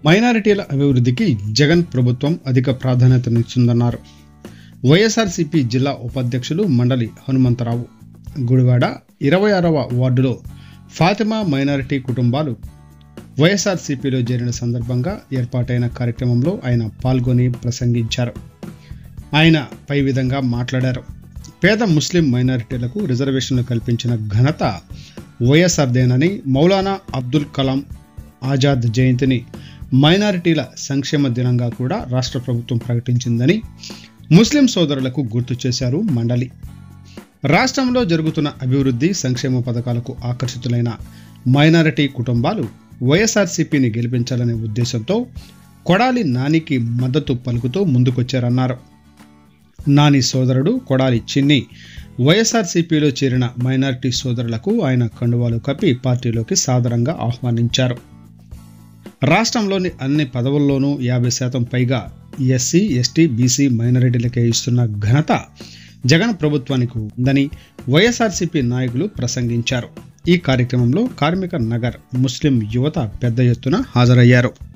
మైనారిటీల అభివృద్ధికి జగన్ ప్రభుత్వం అధిక ప్రాధాన్యతనిస్తుందన్నారు. వైఎస్ఆర్సీపీ జిల్లా ఉపాధ్యక్షులు మండలి హనుమంతరావు గుడివాడ 26వ వార్డులో ఫాతిమా మైనారిటీ కుటుంబాలు వైఎస్ఆర్సీపీలో చేరిన సందర్భంగా ఏర్పాటైన కార్యక్రమంలో ఆయన పాల్గొని ప్రసంగించారు. ఆయన పై విధంగా మాట్లాడారు. పేద ముస్లిం మైనారిటీలకు రిజర్వేషన్లు కల్పించిన ఘనత వైఎస్ఆర్దేనని, మౌలానా అబ్దుల్ కలాం ఆజాద్ జయంతిని మైనారిటీల సంక్షేమ దినంగా కూడా రాష్ట్ర ప్రభుత్వం ప్రకటించిందని ముస్లిం సోదరులకు గుర్తు చేశారు మండలి. రాష్ట్రంలో జరుగుతున్న అభివృద్ధి సంక్షేమ పథకాలకు ఆకర్షితులైన మైనారిటీ కుటుంబాలు వైఎస్ఆర్సీపీని గెలిపించాలనే ఉద్దేశంతో కొడాలి నానికి మద్దతు పలుకుతూ ముందుకొచ్చారన్నారు. నాని సోదరుడు కొడాలి చిన్ని వైఎస్ఆర్సీపీలో చేరిన మైనారిటీ సోదరులకు ఆయన కండువాలు కప్పి పార్టీలోకి సాదరంగా ఆహ్వానించారు. రాష్ట్రంలోని అన్ని పదవుల్లోనూ 50% పైగా ఎస్సీ, ఎస్టీ, బీసీ మైనారిటీలకే ఇస్తున్న ఘనత జగన్ ప్రభుత్వానికి ఉందని వైఎస్ఆర్సీపీ నాయకులు ప్రసంగించారు. ఈ కార్యక్రమంలో కార్మిక నగర్ ముస్లిం యువత పెద్ద ఎత్తున హాజరయ్యారు.